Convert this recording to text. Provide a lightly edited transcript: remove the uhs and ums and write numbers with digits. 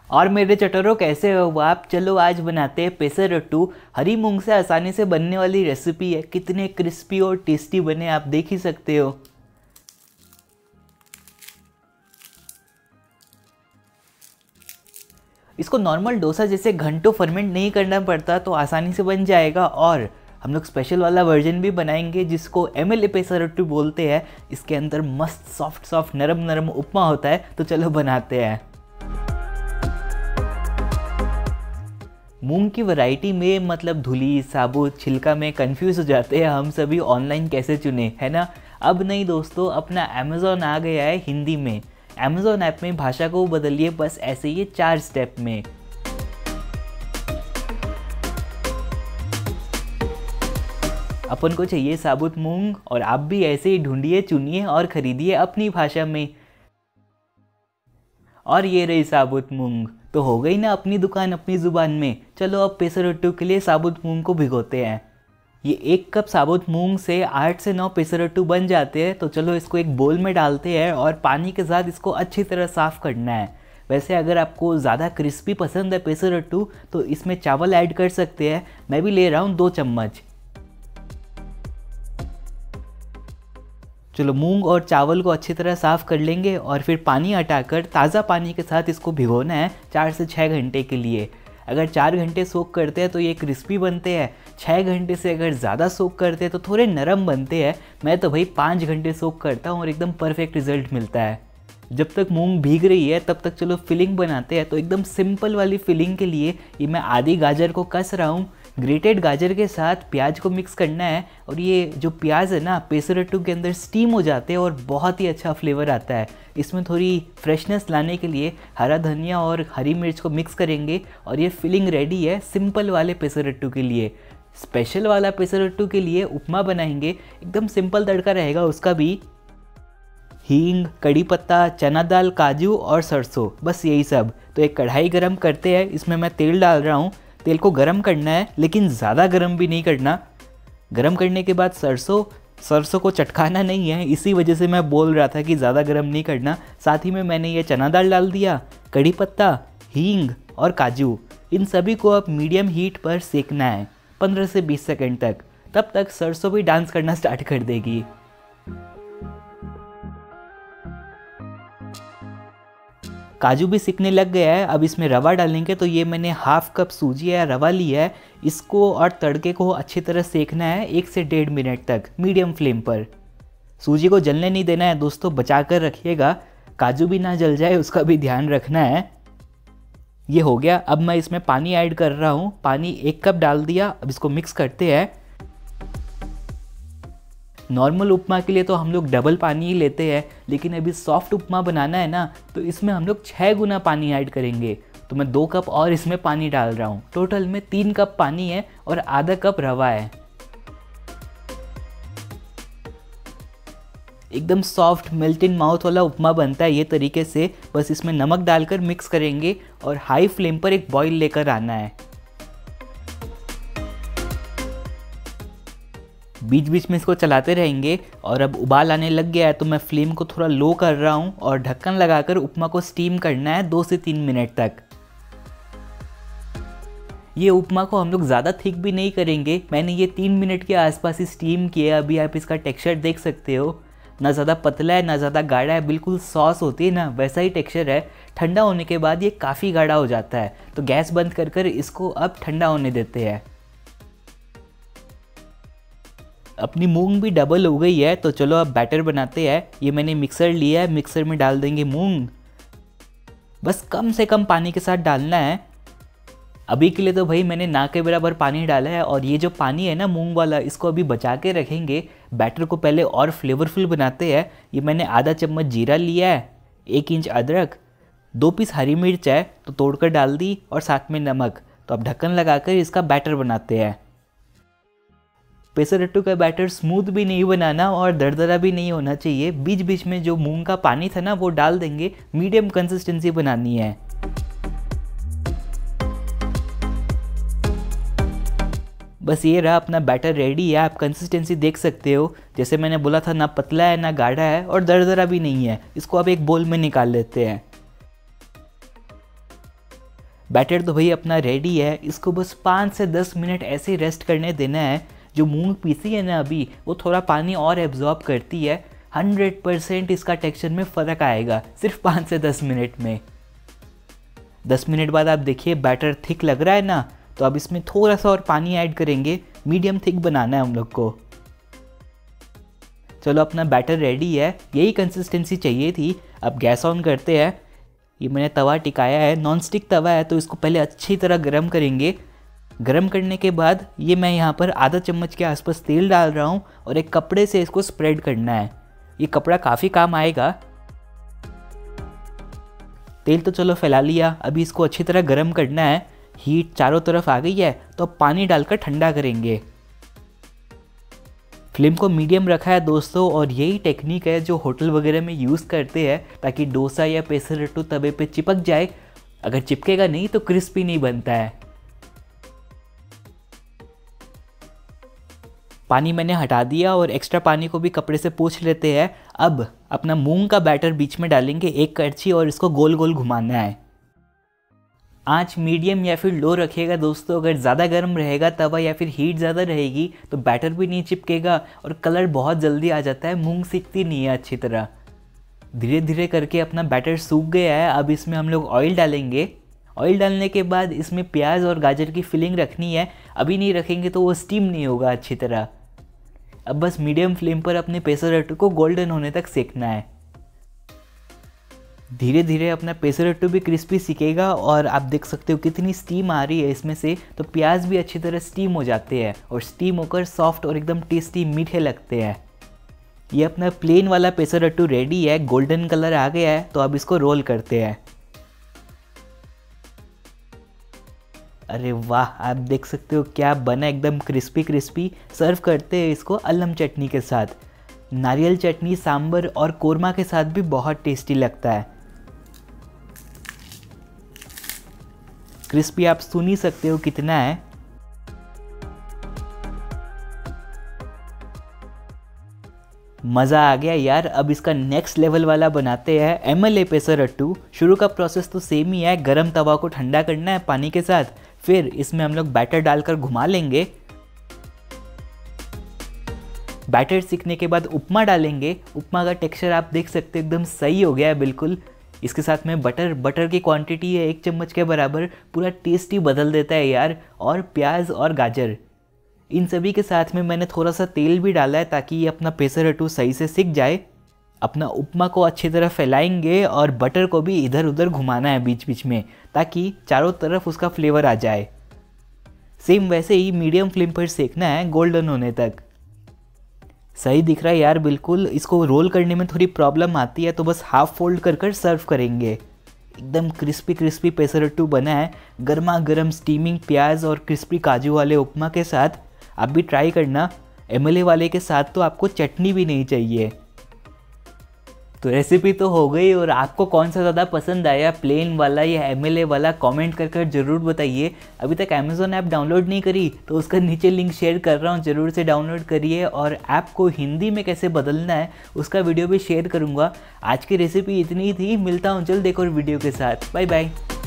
और मेरे चटोरों कैसे हो आप। चलो आज बनाते हैं पेसरट्टू। हरी मूंग से आसानी से बनने वाली रेसिपी है। कितने क्रिस्पी और टेस्टी बने आप देख ही सकते हो। इसको नॉर्मल डोसा जैसे घंटों फर्मेंट नहीं करना पड़ता तो आसानी से बन जाएगा। और हम लोग स्पेशल वाला वर्जन भी बनाएंगे जिसको एमएलए पेसरट्टू बोलते हैं। इसके अंदर मस्त सॉफ्ट सॉफ्ट नरम नरम उपमा होता है। तो चलो बनाते हैं। मूंग की वैरायटी में मतलब धुली साबुत छिलका में कंफ्यूज हो जाते हैं हम सभी। ऑनलाइन कैसे चुने है ना। अब नहीं दोस्तों, अपना अमेज़ॉन आ गया है हिंदी में। अमेज़ॉन ऐप में भाषा को बदलिए बस ऐसे ही 4 स्टेप में। अपन को चाहिए साबुत मूंग और आप भी ऐसे ही ढूंढिए चुनिए और खरीदिए अपनी भाषा में। और ये रही साबुत मूंग। तो हो गई ना अपनी दुकान अपनी ज़ुबान में। चलो अब पेसरट्टू के लिए साबुत मूंग को भिगोते हैं। ये 1 कप साबुत मूंग से 8 से 9 पेसरट्टू बन जाते हैं। तो चलो इसको एक बोल में डालते हैं और पानी के साथ इसको अच्छी तरह साफ़ करना है। वैसे अगर आपको ज़्यादा क्रिस्पी पसंद है पेसरट्टू तो इसमें चावल ऐड कर सकते हैं। मैं भी ले रहा हूँ 2 चम्मच। चलो मूंग और चावल को अच्छी तरह साफ़ कर लेंगे और फिर पानी हटाकर ताज़ा पानी के साथ इसको भिगोना है 4 से 6 घंटे के लिए। अगर 4 घंटे सोक करते हैं तो ये क्रिस्पी बनते हैं। 6 घंटे से अगर ज़्यादा सोक करते हैं तो थोड़े नरम बनते हैं। मैं तो भाई 5 घंटे सोक करता हूँ और एकदम परफेक्ट रिजल्ट मिलता है। जब तक मूंग भीग रही है तब तक चलो फिलिंग बनाते हैं। तो एकदम सिंपल वाली फिलिंग के लिए ये मैं आधी गाजर को कस रहा हूँ। ग्रेटेड गाजर के साथ प्याज को मिक्स करना है। और ये जो प्याज है ना पेसरट्टू के अंदर स्टीम हो जाते हैं और बहुत ही अच्छा फ्लेवर आता है। इसमें थोड़ी फ्रेशनेस लाने के लिए हरा धनिया और हरी मिर्च को मिक्स करेंगे और ये फिलिंग रेडी है सिंपल वाले पेसरट्टू के लिए। स्पेशल वाला पेसरट्टू के लिए उपमा बनाएंगे। एकदम सिंपल तड़का रहेगा उसका भी। हींग, कड़ी पत्ता, चना दाल, काजू और सरसों, बस यही सब। तो एक कढ़ाई गरम करते हैं। इसमें मैं तेल डाल रहा हूँ। तेल को गरम करना है लेकिन ज़्यादा गरम भी नहीं करना। गरम करने के बाद सरसों को चटकाना नहीं है। इसी वजह से मैं बोल रहा था कि ज़्यादा गरम नहीं करना। साथ ही में मैंने ये चना दाल डाल दिया, कड़ी पत्ता, हींग और काजू। इन सभी को अब मीडियम हीट पर सेकना है 15 से 20 सेकंड तक। तब तक सरसों भी डांस करना स्टार्ट कर देगी। काजू भी सिकने लग गया है। अब इसमें रवा डालेंगे। तो ये मैंने हाफ कप सूजी या रवा लिया है। इसको और तड़के को अच्छी तरह सेकना है 1 से 1.5 मिनट तक मीडियम फ्लेम पर। सूजी को जलने नहीं देना है दोस्तों, बचा कर रखिएगा। काजू भी ना जल जाए उसका भी ध्यान रखना है। ये हो गया। अब मैं इसमें पानी ऐड कर रहा हूँ। पानी 1 कप डाल दिया। अब इसको मिक्स करते हैं। नॉर्मल उपमा के लिए तो हम लोग डबल पानी ही लेते हैं, लेकिन अभी सॉफ्ट उपमा बनाना है ना तो इसमें हम लोग 6 गुना पानी ऐड करेंगे। तो मैं 2 कप और इसमें पानी डाल रहा हूँ। टोटल में 3 कप पानी है और आधा कप रवा है। एकदम सॉफ्ट मेल्ट इन माउथ वाला उपमा बनता है ये तरीके से। बस इसमें नमक डालकर मिक्स करेंगे और हाई फ्लेम पर एक बॉईल लेकर आना है। बीच बीच में इसको चलाते रहेंगे। और अब उबाल आने लग गया है तो मैं फ्लेम को थोड़ा लो कर रहा हूँ और ढक्कन लगाकर उपमा को स्टीम करना है 2 से 3 मिनट तक। ये उपमा को हम लोग ज़्यादा थिक भी नहीं करेंगे। मैंने ये 3 मिनट के आसपास ही स्टीम किया। अभी आप इसका टेक्सचर देख सकते हो। ना ज़्यादा पतला है ना ज़्यादा गाढ़ा है, बिल्कुल सॉस होती है ना वैसा ही टेक्सचर है। ठंडा होने के बाद ये काफ़ी गाढ़ा हो जाता है। तो गैस बंद कर इसको अब ठंडा होने देते हैं। अपनी मूंग भी डबल हो गई है। तो चलो अब बैटर बनाते हैं। ये मैंने मिक्सर लिया है। मिक्सर में डाल देंगे मूंग। बस कम से कम पानी के साथ डालना है। अभी के लिए तो भाई मैंने ना के बराबर पानी डाला है। और ये जो पानी है ना मूंग वाला, इसको अभी बचा के रखेंगे। बैटर को पहले और फ्लेवरफुल बनाते हैं। ये मैंने आधा चम्मच जीरा लिया है, 1 इंच अदरक, 2 पीस हरी मिर्च है तो तोड़कर डाल दी और साथ में नमक। तो अब ढक्कन लगाकर इसका बैटर बनाते हैं। पेसरट्टू का बैटर स्मूथ भी नहीं बनाना और दरदरा भी नहीं होना चाहिए। बीच बीच में जो मूंग का पानी था ना वो डाल देंगे। मीडियम कंसिस्टेंसी बनानी है। बस ये रहा अपना बैटर रेडी है। आप कंसिस्टेंसी देख सकते हो। जैसे मैंने बोला था ना पतला है ना गाढ़ा है और दरदरा भी नहीं है। इसको अब एक बोल में निकाल लेते हैं। बैटर तो भाई अपना रेडी है, इसको बस 5 से 10 मिनट ऐसे रेस्ट करने देना है। जो मूंग पीसी है ना अभी, वो थोड़ा पानी और एब्जॉर्ब करती है। 100% इसका टेक्सचर में फ़र्क आएगा सिर्फ 5 से 10 मिनट में। 10 मिनट बाद आप देखिए बैटर थिक लग रहा है ना, तो अब इसमें थोड़ा सा और पानी ऐड करेंगे। मीडियम थिक बनाना है हम लोग को। चलो अपना बैटर रेडी है, यही कंसिस्टेंसी चाहिए थी। अब गैस ऑन करते हैं। ये मैंने तवा टिकाया है, नॉन स्टिक तवा है, तो इसको पहले अच्छी तरह गरम करेंगे। गरम करने के बाद ये मैं यहाँ पर आधा चम्मच के आसपास तेल डाल रहा हूँ और एक कपड़े से इसको स्प्रेड करना है। ये कपड़ा काफ़ी काम आएगा। तेल तो चलो फैला लिया, अभी इसको अच्छी तरह गरम करना है। हीट चारों तरफ आ गई है, तो अब पानी डालकर ठंडा करेंगे। फ्लेम को मीडियम रखा है दोस्तों, और यही टेक्निक है जो होटल वगैरह में यूज़ करते हैं ताकि डोसा या पेसरट्टू तवे पे चिपक जाए। अगर चिपकेगा नहीं तो क्रिस्पी नहीं बनता है। पानी मैंने हटा दिया और एक्स्ट्रा पानी को भी कपड़े से पोंछ लेते हैं। अब अपना मूंग का बैटर बीच में डालेंगे एक करछी और इसको गोल गोल घुमाना है। आंच मीडियम या फिर लो रखिएगा दोस्तों। अगर ज़्यादा गर्म रहेगा तवा या फिर हीट ज़्यादा रहेगी तो बैटर भी नहीं चिपकेगा और कलर बहुत जल्दी आ जाता है, मूंग सीखती नहीं है अच्छी तरह। धीरे धीरे करके अपना बैटर सूख गया है। अब इसमें हम लोग ऑयल डालेंगे। ऑयल डालने के बाद इसमें प्याज और गाजर की फिलिंग रखनी है। अभी नहीं रखेंगे तो वो स्टीम नहीं होगा अच्छी तरह। अब बस मीडियम फ्लेम पर अपने पेसरट्टू को गोल्डन होने तक सेकना है। धीरे धीरे अपना पेसरट्टू भी क्रिस्पी सीखेगा और आप देख सकते हो कितनी स्टीम आ रही है इसमें से, तो प्याज भी अच्छी तरह स्टीम हो जाते हैं और स्टीम होकर सॉफ्ट और एकदम टेस्टी मीठे लगते हैं। ये अपना प्लेन वाला पेसरट्टू रेडी है, गोल्डन कलर आ गया है, तो अब इसको रोल करते हैं। अरे वाह, आप देख सकते हो क्या बना, एकदम क्रिस्पी क्रिस्पी। सर्व करते हैं इसको अल्लम चटनी के साथ। नारियल चटनी, सांबर और कोरमा के साथ भी बहुत टेस्टी लगता है। क्रिस्पी आप सुन ही सकते हो कितना है। मज़ा आ गया यार। अब इसका नेक्स्ट लेवल वाला बनाते हैं MLA पेसरट्टू। शुरू का प्रोसेस तो सेम ही है, गरम तवा को ठंडा करना है पानी के साथ, फिर इसमें हम लोग बैटर डालकर घुमा लेंगे। बैटर सीखने के बाद उपमा डालेंगे। उपमा का टेक्सचर आप देख सकते हो एकदम सही हो गया है बिल्कुल। इसके साथ में बटर की क्वांटिटी है 1 चम्मच के बराबर, पूरा टेस्ट ही बदल देता है यार। और प्याज और गाजर, इन सभी के साथ में मैंने थोड़ा सा तेल भी डाला है ताकि ये अपना पेसरट्टू सही से सिक जाए। अपना उपमा को अच्छी तरह फैलाएंगे और बटर को भी इधर उधर घुमाना है बीच बीच में ताकि चारों तरफ उसका फ्लेवर आ जाए। सेम वैसे ही मीडियम फ्लेम पर सेकना है गोल्डन होने तक। सही दिख रहा है यार बिल्कुल। इसको रोल करने में थोड़ी प्रॉब्लम आती है, तो बस हाफ फोल्ड कर कर सर्व करेंगे। एकदम क्रिस्पी क्रिस्पी पेसरट्टू बना है गर्मा गर्म स्टीमिंग प्याज और क्रिस्पी काजू वाले उपमा के साथ। आप भी ट्राई करना। MLA वाले के साथ तो आपको चटनी भी नहीं चाहिए। तो रेसिपी तो हो गई, और आपको कौन सा ज़्यादा पसंद आया, प्लेन वाला या MLA वाला, कमेंट कर कर ज़रूर बताइए। अभी तक अमेज़ॉन ऐप डाउनलोड नहीं करी तो उसका नीचे लिंक शेयर कर रहा हूँ, ज़रूर से डाउनलोड करिए। और ऐप को हिंदी में कैसे बदलना है उसका वीडियो भी शेयर करूँगा। आज की रेसिपी इतनी ही थी, मिलता हूँ जल्द एक और वीडियो के साथ। Bye bye.